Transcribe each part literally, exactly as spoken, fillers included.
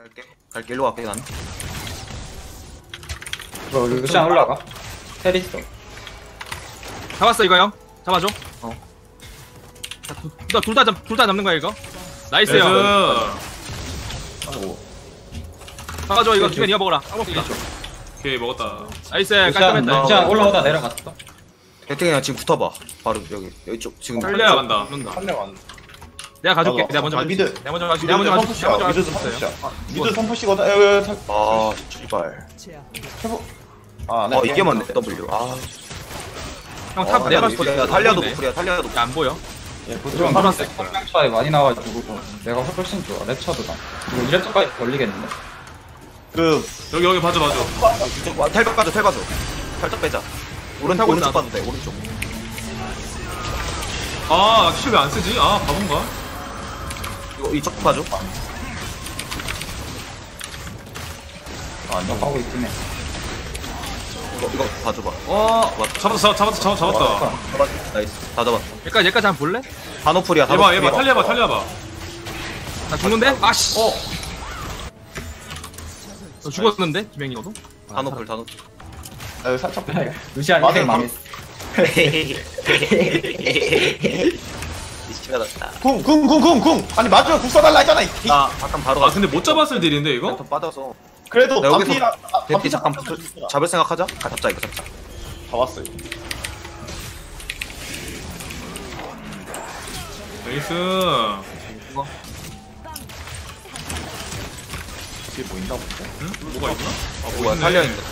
갈게. 갈게. 일로 갈게 난. 이거 루시안 올라가. 텔 있어. 잡았어 이거 형. 잡아줘. 어. 너둘다 둘 다 잡는 거야 이거. 나이스요. 아이고. 잡아줘 이거. 기회 니가 먹어라. 까먹기다. 오케이 먹었다. 나이스. 루시안 깔끔했다. 루시안 올라오다 내려갔어. 대탱이랑 지금 붙어봐. 바로 여기 여기 쪽 지금. 탈려야 간다. 그런다. 한 명 안. 내가 가줄게. 나도. 내가 먼저 아, 가줄게. 미드. 내가 먼저 가줄게. 미드 내가 먼저 가줄게. 내가 선푸시야. 먼저 미드 가줄게. 선푸시야. 아, 미드 선푸시거든. 에에 탈. 아 제발. 해보. 아, 네. 어 이게 맞네. W. 아. 형탑 어, 내가 탈리아도 노플이야. 탈리아도 노플이야. 탈리아도. 안 보여. 예, 좀 보통 파란색 성장 차이 많이 나와가지고 내가 훨씬 좋아. 랩차도다. 이거 이 랩차까지 걸리겠는데? 그 여기 여기 봐줘 봐줘. 와, 탈박 가져. 탈 가져. 살짝 빼자. 오른 타고 오른쪽 있다. 봐도 돼. 오른쪽. 아 킬 왜 안 쓰지? 아 바본가? 이거 이쪽 봐줘. 아, 너 하고 있긴 해. 이거 이거 봐줘봐. 어 맞다. 잡았어 잡았어 잡았어 잡았다. 잡았. 나이스. 다 잡았어. 얘까지 얘까지 한번 볼래? 다 노플이야. 다 얘봐 노플이야. 얘봐 탈려봐 탈려봐. 나 죽는데? 아씨. 어 너 죽었는데? 김행이 너도? 다 노플. 다 노플. 아, 여기 살짝 빼. 루시안 맞아, 인생 망했어. 미치겠다. 궁, 궁, 궁, 궁, 궁. 아니 맞으면 궁 써달라 했잖아. 이 개. 나 잠깐 바로 아 가. 근데 못 잡았을 딜인데 이거? 더 빠져서. 그래도 나 여기서 반피랑 아, 대피 반피 잠깐 잡- 붙어. 잡을 생각하자. 아, 잡자 이거 잡자. 다 왔어 이거. 나이스. 뒤에 뭐 있나 본데? 응? 뭐가 있나? 아 뭐야 있네. 탈려 있는데.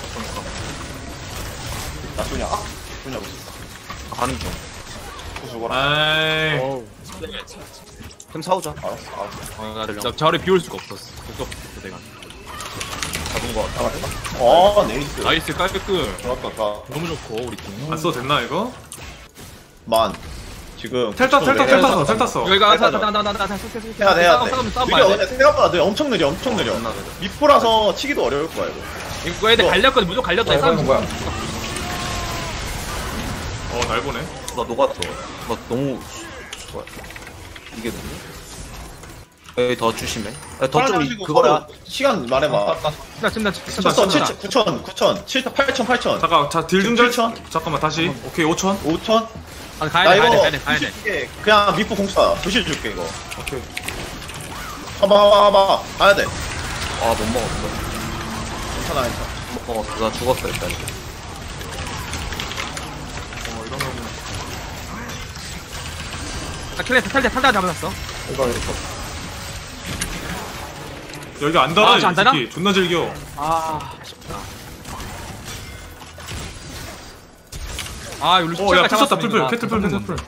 나 쏘냐? 아, 쏘냐 못 쏘. 가는 중. 또 죽어라. 아이 템 사오자. 알았어, 알았어. 어, 나 진짜 저를 비울 수가 없었어. 그거 내가. 잡은 거 같아. 어, 네이스. 나이스 깔끔. 좋았다, 다. 너무 좋고 우리 팀. 안 써도 됐나 이거? 만. 지금. 텔 탔, 텔 탔, 텔 탔어, 텔 탔어. 이거 이거 해야 돼. 나나나나나 해야 돼, 해야 돼. 싸움 싸움 느려, 봐야 돼. 근데 생각보다 느려. 엄청 느려, 엄청 느려. 겁나 느려. 미포라서 치기도 어려울 거야, 이거. 이거 애들 갈렸거든. 무조건 갈렸다. 이 이거 싸움 뭐야? 어날 보네. 나 녹았어. 나 너무 좋아. 이게 너무. 여기 더 조심해. 아, 더좀 그거야. 시간 말해봐. 친다 친다 친다. 쳤어, 칠천, 구천, 구천, 칠천, 팔천, 팔천. 잠깐 자딜 중절. 칠천? 잠깐만 다시. 오케이 오천. 오천? 아 나 가야 돼 이거 가야 돼 가야 돼 가야 돼. 줄게. 그냥 미포 공사 부실 줄게 이거. 오케이. 봐봐 봐봐 봐봐 가야 돼. 아 못 먹었어. 괜찮아 괜찮아. 못 먹었어. 나 죽었어 일단. 나 클레스 탈대 탈대 잡았어. 이거 이거. 여기 안 달아 아, 저안 이 달아? 새끼. 존나 즐겨. 아 아쉽다. 아 이거 어야 루시가 풀쳤다 풀풀. 캐틀풀 캐틀풀.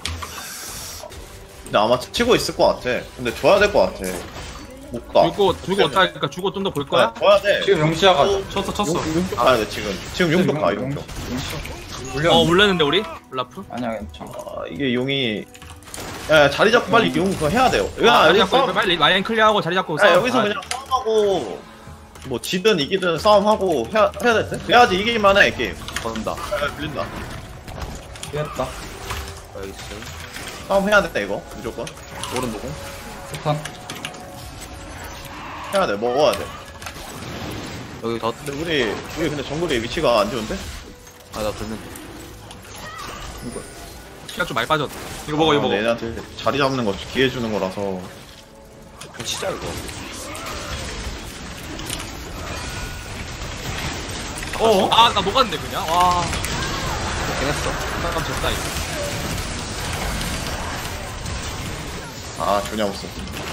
근데 아마 치고 있을 것 같아. 근데 줘야 될 것 같아. 못 가. 주고 주고 어떡하니까 주고 좀 더 볼 거야? 네, 줘야 돼. 지금 용시아가 쳤어 쳤어. 용쪽 가야 돼 지금. 지금 용쪽 가 용쪽. 물려. 어 물렸는데 우리 라프? 아니야 괜찮아. 아 이게 용이. 야, 야 자리 잡고 빨리 용 그거 해야 돼요. 야 아, 여기 자리 싸움. 잡고 빨리 라인 클리어하고 자리 잡고 야 싸움. 여기서 아, 그냥 싸움하고 뭐 지든 이기든 싸움하고 해야 해야 될 때. 그래야지 이길만해 게임. 건다. 야 밀린다. 이겼다. 나이스. 싸움 해야 돼 이거 무조건. 오른 노공. 폭탄. 해야 돼 먹어야 돼. 여기 더. 근데 우리 우리 근데 정글의 위치가 안 좋은데? 아나 들면. 시간 좀 많이 빠졌다. 이거 먹어 이거 아, 먹어. 근데 얘네한테 자리 잡는 거 기회 주는 거라서. 진짜 이거. 어? 아 나 녹았는데 그냥. 와. 좋긴 했어. 잠깐 졌다 이거. 아 좋냐 없어.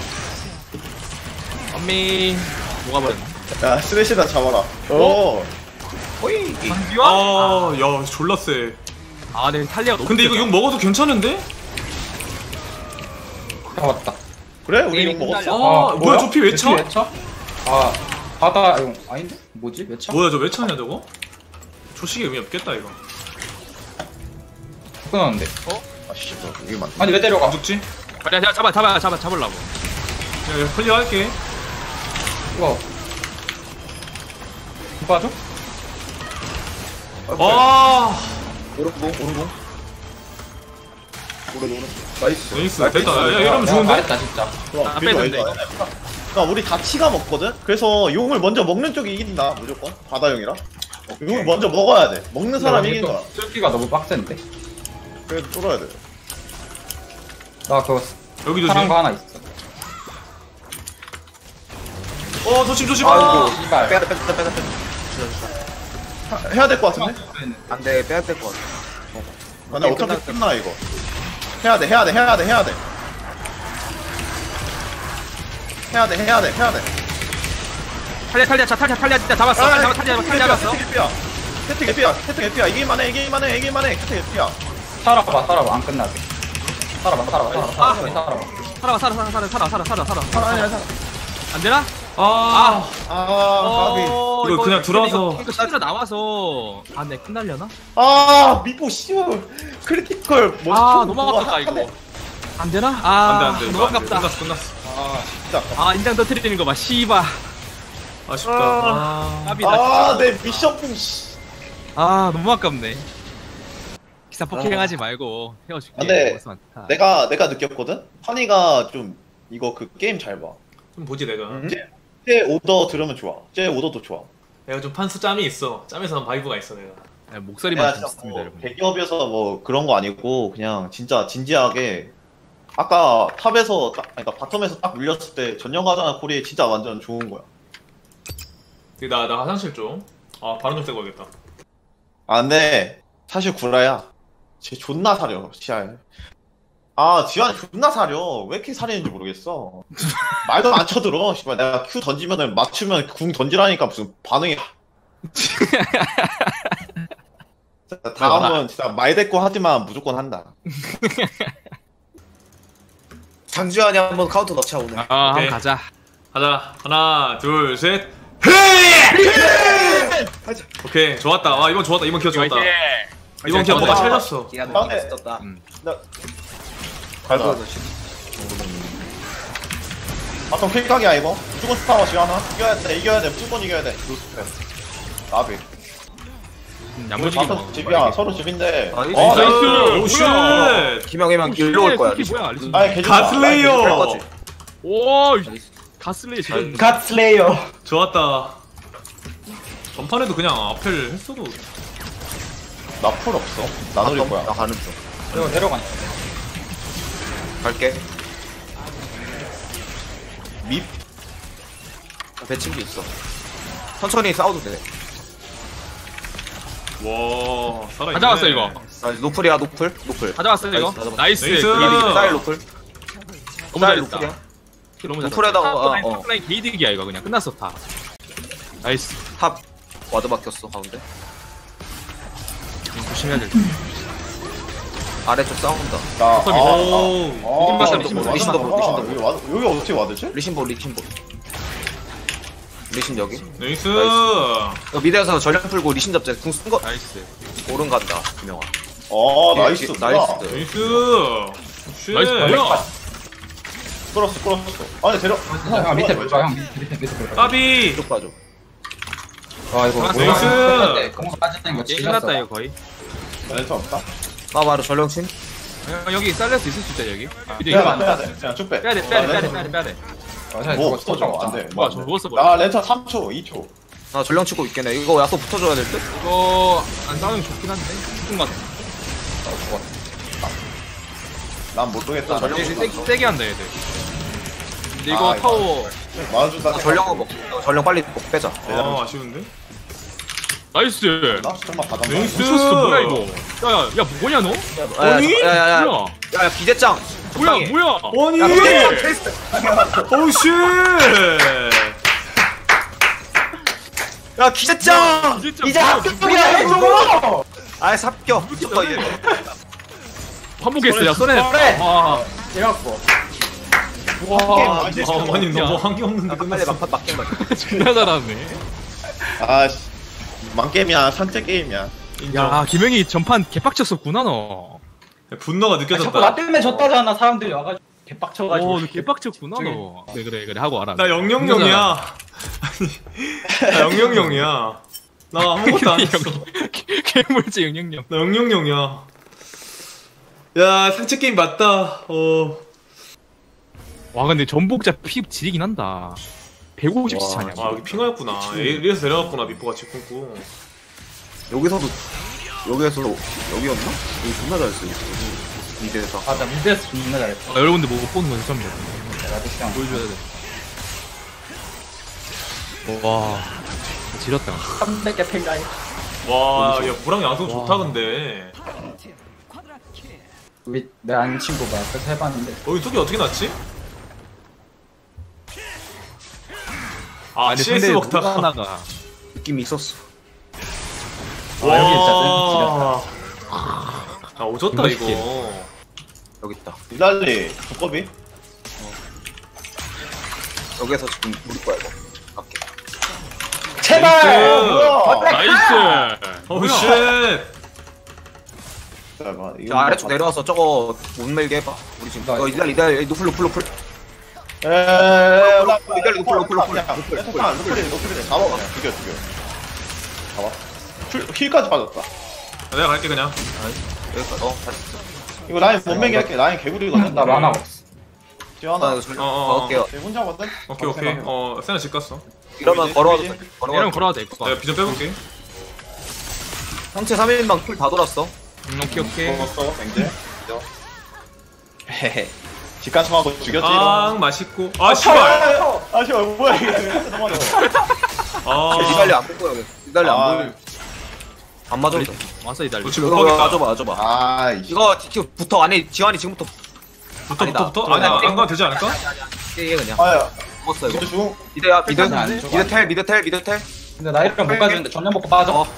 엄미 녹아버렸네. 야 스레시다 잡아라. 오. 호이. 강기와? 아야 졸라 세. 아, 네 탈리아가 너무. 근데 이거 세다. 욕 먹어도 괜찮은데? 잡았다. 그래 우리 게임이 용 먹었어. 끝날려. 아 뭐야 조피 왜 쳐? 왜 쳐? 아 바다 용 아닌데? 뭐지? 왜 쳐? 뭐야 저 왜 차냐 저거? 초식이 의미 없겠다 이거. 끊었는데. 아씨 이게 맞. 아니 왜 데려가? 안 죽지? 그래 잡아 잡아 잡아 잡아 잡으려고. 야, 야 클리어 할게. 이거. 봐줘? 아 오른 공. 오른 공. 오른 오른. 나이스. 나이스 됐다. 야, 야 이러면 야, 좋은데? 잘했다 진짜. 좋아. 아, 빌드 빼는데, 와야 돼. 그러니까 우리 다 치가 먹거든? 그래서 용을 먼저 먹는 쪽이 이긴다 무조건 바다용이라 용을 먼저 먹어야 돼 먹는 사람이 이긴 거야 뚫기가 너무 빡센데? 그래도 뚫어야 돼 나 그거 여기 조심. 파란 거 하나 있어. 어 조심 조심. 아이고. 아. 이발. 빼야 돼, 빼야 돼, 빼야 돼. 빼야 돼. 하- 해야 될 것 같은데? 안 돼, 빼야 될 것 같아. 아, 근데 어차피 끝나 이거 해야 돼 해야 돼 해야 돼 해야 돼 해야 돼 해야 돼 해야 돼 탈리아 탈리아 자 탈리아 탈리아 진짜 잡았어. 아, 탈리아 탈리아 탈리아 잡았어. 캐트 개피야 캐트 개피야 캐트 개피야 이길만해 이길만해 이길만해 캐트 개피야 살아봐, 살아봐. 안 끝나게. 살아봐, 살아봐, 살아봐. 살아봐, 살아봐. 살아 살아 살아 살아 살아 살아 살아 살아. 살아 아니야 살아 안 되나? 아. 아 가비 어, 이거 그냥 들어와서. 이거 시드라 나와서 아내 끝날려나? 아 미포 씨발 크리티컬 뭐 아 너무 아깝다 이거. 안 되나? 안돼 아 안돼. 너무 아깝다. 끝났어 끝났어. 아 진짜 아 인장 터트리는 거 봐. 씨바. 아쉽다. 아. 깝이다. 아내 미션풍 씨 아 너무 아깝네. 기사 폭행하지 말고 헤어줄게. 근데 벌써 많다. 내가 내가 느꼈거든 환희가 좀 이거 그 게임 잘봐 좀 보지 내가. 제 오더 들으면 좋아 제 오더도 좋아 내가 좀 판수 짬이 있어. 짬에서 바이브가 있어 내가. 네, 목소리만 내가 좀 진짜 듣습니다 뭐 여러분. 대기업에서 뭐 그런 거 아니고 그냥 진짜 진지하게 아까 탑에서 딱 그러니까 바텀에서 딱 밀렸을 때 전령가잖아 콜이 진짜 완전 좋은 거야 나 나 화장실 좀. 아 바로 좀 떼고 가겠다. 아 근데 사실 구라야 쟤 존나 사려 씨알 아 지환이 존나 사려 왜 이렇게 사리는지 모르겠어 말도 안 쳐들어 씨발 내가 Q 던지면은 맞추면 궁 던지라니까 무슨 반응이 진짜 다음은 진짜 말 대꾸 하지만 무조건 한다 장주환이 한번 카운터 넣자, 오늘. 아 한번 오케이. 가자. 가자. 하나 둘 셋. 오케이 좋았다. 아 이번 좋았다. 이번 기어 좋았다. 이번 기어 뭐가 찰렸어. 기한 아, 네. 있었다. 음. 가자 바텀 퀵각이야 이거 무조건 스타워 지환아 이겨야 돼 이겨야 돼 무조건 이겨야 돼 나비 음, 우리 야무지게 바텀 먹어. 집이야 서로 집인데 아, 어 나이스. 나이스 오 쉣. 뭐야. 김영애만 일로 올 거야. 그게 뭐야? 알리스. 아니 개좋다 갓슬레이어. 오 가슬레이 지금. 갓슬레이어. 좋았다. 전판에도 그냥 앞을 했어도. 나풀 없어 나 노릴 거야 나 가는 중. 이거 내려가냐. 갈게. 밉 배친기 있어. 천천히 싸워도 돼. 와 살아. 가져왔어 이거. 아, 노플이야, 노플. 노플. 가져왔어 이거. 나이스, 나이스. 나이스. 게이득이다. 쌀 노플. 너무 쌀 잘했다. 노플이야. 너무 잘했다. 노플에다가, 탑라인, 어, 어. 탑라인 게이득이야 이거 그냥 끝났어 다. 나이스. 탑. 와드 박혔어, 가운데. 좀 조심해야 될. 아래쪽 싸운다. 나 탑이다. 오. 아, 봤어, 아, 리신 와드 리신 나가. 더블, 리신 더블. 여기 와드- 여기 어떻게 와드지? 리신볼, 리신볼. 리신 여기. 나이스. 이거 미드에서 전령 풀고 리신 잡자. 궁 쓴 거. 나이스. 오른 간다, 김영아. 어 나이스 예, 뭐야. 나이스. 나이스. 쉣. 나이스 뭐야? 끌었어 끌었어 아니 데려 형 밑에 볼까? 형 밑에 밑에 밑에 볼까? 까비. 쭉 봐줘. 아 이거 나이스. 뭐야? 그거 빠지는 거 게임 질렸어. 끝났다 이거 거의. 렌트 없다? 아, 바로 전령 친. 어, 여기 살려수 있을 수 있다 여기. 미드 빼야 이거 돼 빼야 돼 그냥 쭉빼 빼야 돼 빼야 돼 빼야 돼 빼야 돼 빼야 돼. 아, 자, 뭐 저거 없어져 안돼 뭐야 저 누웠어 나 버려. 렌트 삼 초 이 초 아, 전령 치고 있겠네. 이거 야소 붙어줘야 될 듯? 이거 안 싸우면 좋긴 한데. 죽은 것 같아. 난 모르겠다 전령 얘들 치고 세- 있어. 세게 한다 얘들. 근데 이거 아, 타워 맞아주다 아, 전령어 먹. 어, 전령 빨리 먹 빼자. 아 아쉬운데. 나이스. 나 정말 받아 나이스. 미쳤어 뭐야 이거. 야야 야 뭐냐 너? 아니? 야야야. 뭐야? 야야 기대짱. 뭐야 뭐야? 아니. 야 기대짱 테스트. 오우 쉣. 야 기대짱. 기대짱 이제 뭐야, 합격이야 해줘. 아이 삽격. 무조건 이제. 환복했어 야 써내. 그래. 와. 이래갖고 와. 아 아니 너뭐 한게 없는데 빨리 끝났어. 막판 막힌 거. 존나 잘하네. 아씨 망게임이야 산책 게임이야 인정. 야 김영희 전판 개빡쳤었구나 너. 분노가 아, 자꾸 나 느껴졌다. 때문에 졌다잖아. 사람들이 와가지고 개빡쳐가지고. 오, 너 개빡쳤구나 너. 그래 그래 그래 하고 알아. 나 영영영이야. 아니 나 영영영이야. 나 아무것도 안 했어. 괴물지 영영영. 나 영영영이야. 야 산책 게임 맞다. 어. 와 근데 전복자 피 지리긴 한다. 백오십 와, 차냐. 아 여기 핑하였구나. 에이에서 내려갔구나 미포가 집 끊고. 여기서도 여기에서 여기였나? 여기 존나 잘 쓰고 미드에서. 아, 나 미드에서 존나 잘했어. 아, 여러분들 뭐 못 보는 건 처음이다. 나도 시간. 보여줘야 돼. 와 지렸다. 삼백 개 팽가이. 와, 야 보랑 양성 좋다 근데. 우리 내 아는 친구가 그래서 해봤는데. 어, 이 톡이 어떻게 났지? 아, 아니 씨에스 근데 먹다가. 누가 하나가 느낌이 있었어. 아, 여기 있잖아. 아, 오졌다 이거 이거. 여기 있다. 이달리 두꺼비? 여기에서 지금 우리 거야 이거. 갈게. 제발! 뭐야? 나이스. 어우 쉣. 잠깐만, 저 이거 아래쪽 뭐- 내려와서 저거 못 밀게 해봐. 우리 지금. 나- 어 이달 이달 노플 노플 노플. 에에에 올라 이달리 노플 노플 노플. 그냥 노플 노플 노플 잡아 그냥 죽여 죽여 잡아 풀 힐까지 빠졌다 아, 내가 갈게 그냥. 여기까지. 어 다시. 있어. 이거 라인 못 매게 할게 라인 개구리거든 나 만화 없어. 아 지원아 이거 절 어, 어, 먹을게요. 쟤 혼자거든? 오케이 오케이. 어, 세나 집 갔어. 이러면 보이지? 걸어와도 보이지? 돼. 이러면 걸어와도 걸어도 될 것 같아. 내가 비전 빼볼게. 형체 삼 인방 풀 다 돌았어. 음, 오케이 오케이. 먹었어 뱅제 헤헤 직관청하고 죽였지 아, 이거 맛있고. 아, 씨발. 아 씨발 뭐야 이게 너무 많아 아, 이달리 안 보여. 이달리 아. 안 보여. 안 맞아. 이거 왔어 이달리. 너 지금 이거 못 가겠다. 맞아봐 맞아봐. 아 이씨 이거 지금 붙어 안에 지환이 지금부터 붙어 아니다. 붙어 붙어. 아니, 안 가도 되지 않을까? 이게 그냥 아야 먹었어 이거. 미드 중 미드야 미드 일단은 안 죽어. 미드 텔 미드 텔 미드 텔. 근데 나 이렇게 못 가주는데 전력 먹고 빠져. 어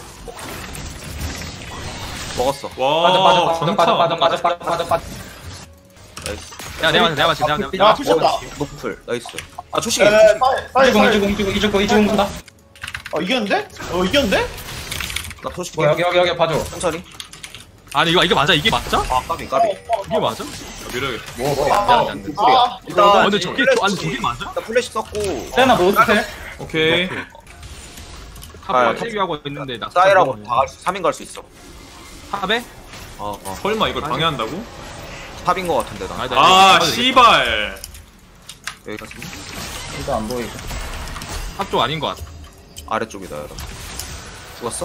먹었어. 와, 빠져 빠져 빠져 전타. 빠져 빠져 빠져 빠져 빠져 빠져. 나이스. 야 내가 맞지 내가 맞지 내가 맞지. 야 부셨다 노플 나이스. 아 초식이. 에에 빨리 이주공 빨리 이주공 이주공 이주공 이주공 간다. 어 이겼는데? 어 이겼는데? 나 초식이. 뭐 여기 여기 여기 봐줘. 천천히. 아니 이거 이게 맞아 이게 맞아? 아 까비 까비. 이게 맞아? 야, 밀어야겠다. 뭐 뭐. 아, 안 돼. 노플이야. 아, 일단 아 근데 저게 아니 저게 맞아? 일단 플래시 썼고. 세나 노스텔. 오케이. 아, 탑 세비하고 있는데 나 사이라고 다 갈 수, 삼 인 갈 수 있어. 탑에? 어, 어. 설마 이걸 방해한다고? 탑인 거 같은데 나. 아니다. 아, 씨발. 여기까지. 이거 안 보이고. 탑쪽 아닌 것 같아. 아래쪽이다 여러분. 죽었어?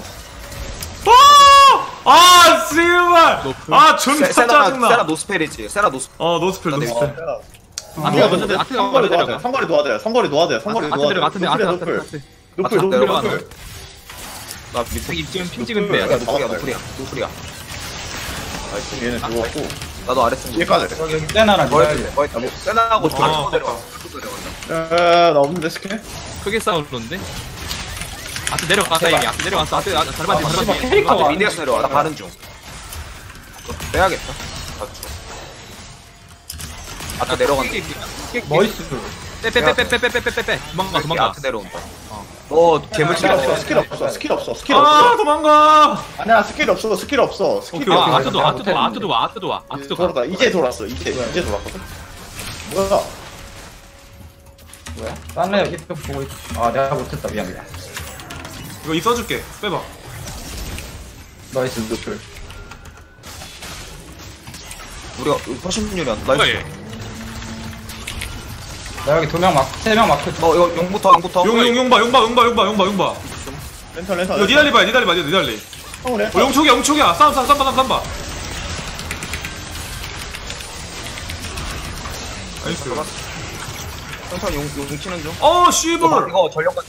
아! 아, 씨발. 아, 존나 세, 세나 짜증나. 세나 노스펠이지. 세나 노스. 어, 노스펠 나 노스펠. 아, 우리가 뭐, 먼저 아트 상거리 내려가. 도와야 돼 상거리 도와야 돼 상거리 도와야 돼 상거리 아트 도와야 돼 내려가 아트 내려가 아트 노플이야, 아트 노플. 아트. 노플 아트 노플 내려가, 노플 나 밑에 여기 지금 핑 야 찍은데. 노플. 노플이야 노플이야 노플이야. 나이스 얘는 죽었고 나도 아래쪽. 얘까지 여기 여기 세나랑 뭐 이달리. 했지? 뭐 했지? 세나하고 어, 다 어, 내려와. 에에 나 없는데 스킬? 크게 싸우는데? 아트 내려갔다 이미 아트 내려갔어 아트 아트 잘 봤지 아, 잘 씨발, 봤지. 캐릭터가 아트 안 미디어스 내려와. 나 가는 중. 너 빼야겠다. 아트 내려간다. 머이스. 빼빼빼빼빼빼빼빼빼. 도망가 도망가. 아트 내려온다. 너 괴물 스킬 치려. 없어 스킬 없어 스킬 없어 스킬 아, 없어 도망가. 아니야 스킬 없어 스킬 없어 스킬 오케이, 오케이. 아 아트도 와 아트도 와 아트도 와 아트도 와 아트도 가. 돌았다 이제 돌았어 이제 이제 돌았거든 뭐야 뭐야? 딴 애 이쪽 보고 있. 아 내가 못했다 미안 미안. 이거 이 써줄게. 빼봐. 나이스 노플. 우리가 퍼신율이 안 뭐야 나이스. 얘. 나 여기 두 명 막 세 명 마크. 어 이거 용부터 용부터. 용, 용, 용 봐, 용 봐, 용 봐, 용 봐, 용 봐, 용 봐. 렌탈 렌탈 이거 니달리 봐야, 니달리 봐, 니달리. 형 어, 렌탈 용촉이야, 용촉이야. 싸움, 싸움, 싸움, 싸움, 싸움 봐. 나이스. 천천히 용, 용 치는 중. 어, 이거, 씨발. 이거 전력까지.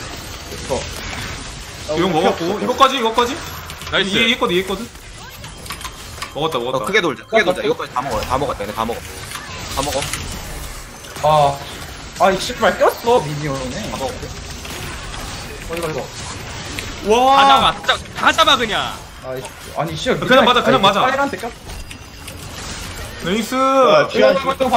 용 먹었고. 이거까지, 이거까지. 나이스. 이게 이겼거든, 이겼거든. 먹었다, 어, 먹었다. 크게 돌자. 크게 돌자. 이거까지 다 먹어요. 다 먹었다. 얘네 다 먹어. 다 먹어. 아. 아이 씨발 꼈어 미니언에. 다 먹어. 어 이거 이거. 다 와. 잡아 다 잡아, 다 잡아 그냥. 아이 아니 씨발. 그냥 맞아, 그냥 맞아. 파이란테 꼈. 나이스. 야 지환 이거 좀 아!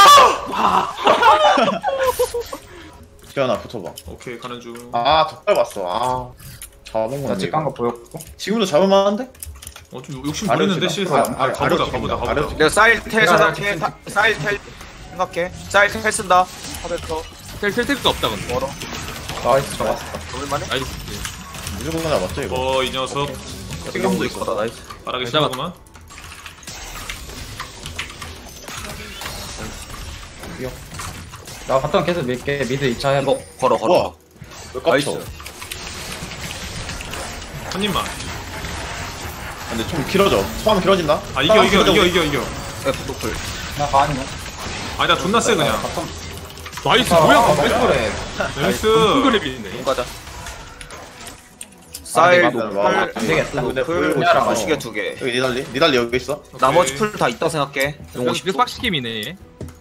봐줘. 지환아 붙어봐 오케이, 가는 중. 아 덕발 봤어 아 잡은 나 건데 직간 거 보였고. 지금도 잡을만한데? 어, 좀 욕심 아래로 부리는데, 치나? 씨에서. 아, 아, 아래- 가보자, 아래로 가보자, 치나? 가보자. 아래로 내가 사일 텔 야, 생각해. 나 타- 사일 텔 생각해. 사일 텔 쓴다. 하베터. 텔텔텔도 없다 근데. 멀어. 나이스 좋았어. 잡을만해? 나이스. 무조건 잡았죠 이거 어, 이 녀석. 지금도 있거다. 나이스. 말하기 잘 잡았다. 싫구만. 이겨 나 바텀 계속 밀게. 미드 이 차 해봐. 이거 걸어 걸어. 우와. 왜 깝쳐? 나이스. 한 입만. 근데 좀 길어져. 처음 길어진다. 아 이겨 이겨 이겨 이겨 이겨. F 노플. 나 가는 거. 아니 나 존나 세 그냥. 바텀. 나이스 아, 뭐야? 아, 왜 그래? 나이스. 큰 용 가자. 쌀 아, 노플. 와, 안 되겠다. 노플. 야라, 마시게 두 개. 여기 니달리? 니달리 여기 있어? 나머지 풀 다 있다 생각해. 용 이거 오십 초. 빡시김이네.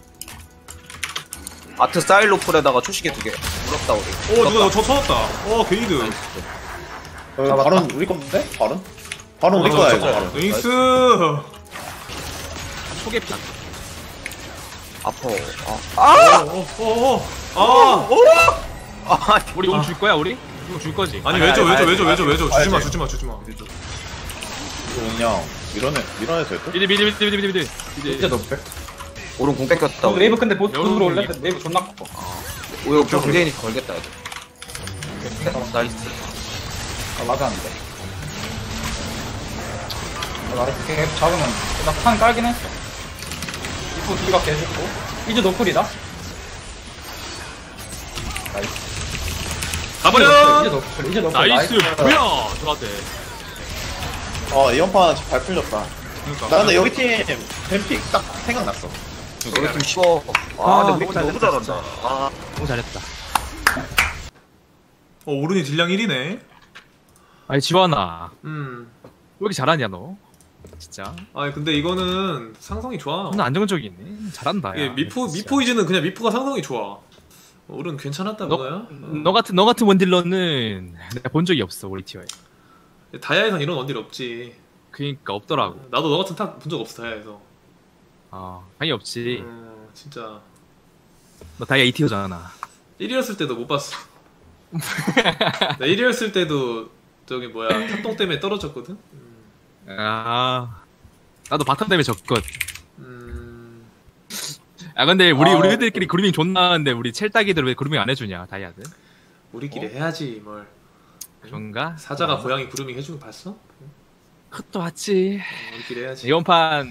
아트 쌀 노플에다가 초시계 두 개. 부럽다 우리. 오 누가 저 쳐졌다. 어 게이드. 여기 잡았다. 바론 우리 건데? 바론? 바론 우리 거야 이거 바론. 나이스. 초계피. 아퍼. 아. 오오오. 아. 아. 우리 용 줄 거야 우리? 용 줄 거지. 아니 아니, 왜죠 아니, 왜죠 아니, 왜죠 왜죠 왜죠. 주지 마 아니, 주지 마 주지 마. 이거 그냥 밀어내 밀어내 될 듯? 미드 미드 미드 미드 미드 이제 미드. 높을. 오른 공 뺏겼다. 우리. 웨이브 근데 보스 여러분, 들어올래? 웨이브 존나 커. 오히려 경제인이 걸겠다. 이거. 나이스. 아 맞았는데. 아, 나를 계속 잡으면 나판 깔긴 했어. 이거 두 개밖에 해줬고. 이제 노플이다. 나이스. 가버려. 이제 노플. 이제 노플. 나이스 뭐야? 들어갔대. 어 이번판 잘 풀렸다. 그러니까. 나 근데 여기 팀 뱀픽 딱 생각났어. 우리 팀 쉬워. 아, 아, 근데 우리 팀 너무 너무 잘했다, 잘한다. 아, 너무 잘했다. 어 오른이 딜량 일 위네. 아니 지원아, 음. 왜 이렇게 잘하냐 너? 진짜. 아니 근데 이거는 상성이 좋아. 존나 안정적이네. 잘한다. 예, 야. 미포 진짜. 미포이즈는 그냥 미포가 상성이 좋아. 오른 괜찮았다 너, 그거야? 너 같은 너 같은 원딜러는 내가 본 적이 없어 우리 티어에. 어. 다이아에선 이런 원딜 없지. 그니까 없더라고. 나도 너 같은 탑 본 적 없어 다이아에서. 아, 당연히 없지. 음, 진짜 너 다이아 이 티어잖아. 일 위였을 때도 못 봤어. 나 일 위였을 때도 저기 뭐야 탑동 때문에 떨어졌거든. 음, 아, 나도 바텀 때문에 졌거든. 음, 아 근데 우리 아, 우리들끼리 그루밍 존나 하는데 우리 첼따기들 왜 그루밍 안 해주냐 다이아들? 우리끼리 어? 해야지 뭘. 그런가? 사자가 고양이 구름이 해주는 거 봤어? 어, 그것도 맞지. 우리끼리 해야지. 이번 판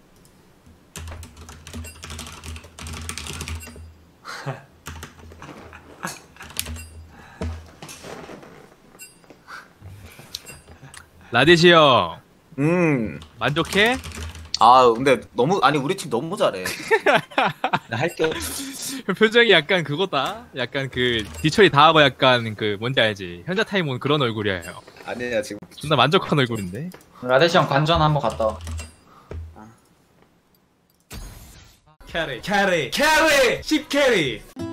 라디시 형 음. 만족해? 아, 근데 너무 아니 우리 팀 너무 잘해. 나 할게. 표정이 약간 그거다. 약간 그 뒤처리 다 하고 약간 그 뭔지 알지? 현자 타임 온 그런 얼굴이에요. 아니야 지금. 존나 만족한 얼굴인데. 라데시 형 관전 한번 갔다 와. 캐리 캐리 캐리 십 캐리